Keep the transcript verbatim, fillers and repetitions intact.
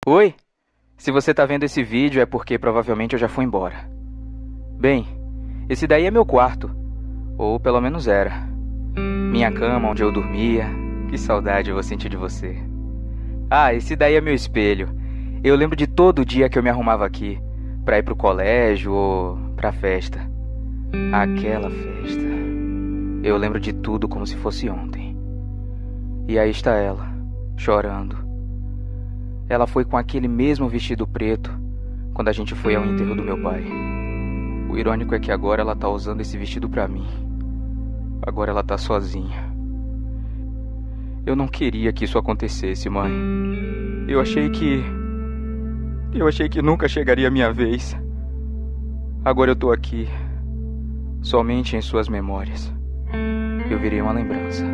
Oi? Se você tá vendo esse vídeo é porque provavelmente eu já fui embora. Bem, esse daí é meu quarto. Ou pelo menos era. Minha cama onde eu dormia. Que saudade eu vou sentir de você. Ah, esse daí é meu espelho. Eu lembro de todo dia que eu me arrumava aqui, pra ir pro colégio ou pra festa. Aquela festa. Eu lembro de tudo como se fosse ontem. E aí está ela, chorando. Ela foi com aquele mesmo vestido preto quando a gente foi ao enterro do meu pai. O irônico é que agora ela tá usando esse vestido pra mim. Agora ela tá sozinha. Eu não queria que isso acontecesse, mãe. Eu achei que... Eu achei que nunca chegaria a minha vez. Agora eu tô aqui. Somente em suas memórias. Eu virei uma lembrança.